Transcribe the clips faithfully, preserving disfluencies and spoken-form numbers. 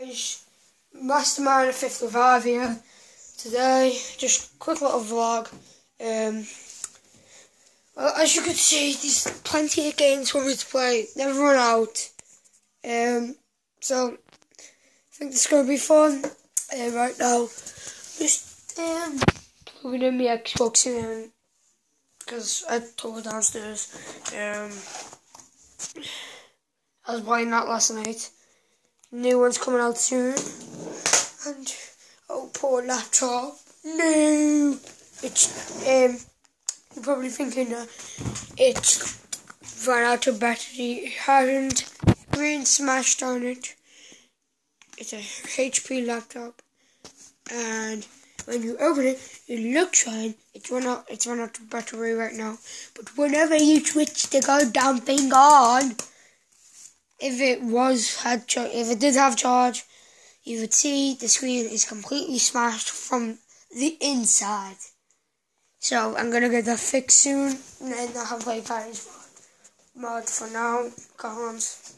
Guys, Mastermind fifty-five here. Today, just a quick little vlog. Um, well, as you can see, there's plenty of games for me to play. Never run out. Um, so I think this is gonna be fun. Uh, right now, just um, plugging in my Xbox in because I took it downstairs. Um, I was playing that last night. New one's coming out soon. And oh, poor laptop. No, it's um. You're probably thinking that it's run out of battery. It hasn't. Screen smashed on it. It's a H P laptop, and when you open it, it looks fine. It's run out. It's run out of battery right now. But whenever you switch the goddamn thing on, if it was had char- if it did have charge, you would see the screen is completely smashed from the inside. So I'm gonna get that fixed soon, and then I'll have like Paris mod for now. Cons.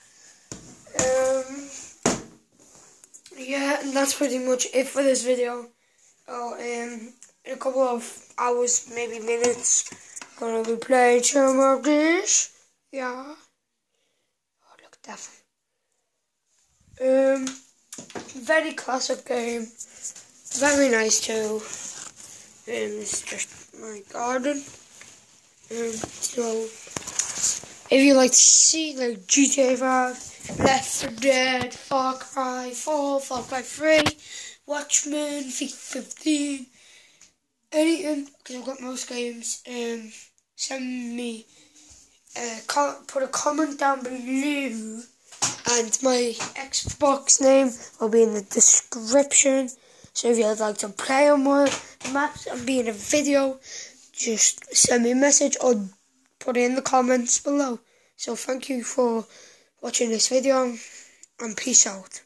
Um. Yeah, and that's pretty much it for this video. Oh, um, in a couple of hours, maybe minutes, gonna be playing some of this. Yeah. Oh, look at that. Um, very classic game. Very nice too. Um, it's just my garden. Um, so if you like to see like G T A five, Left four Dead, Far Cry four, Far Cry three, Watchmen, FIFA fifteen, anything, because I've got most games, um, send me, uh, com- put a comment down below, and my Xbox name will be in the description. So if you'd like to play on my maps and be in a video, just send me a message or put it in the comments below. So thank you for watching this video, and peace out.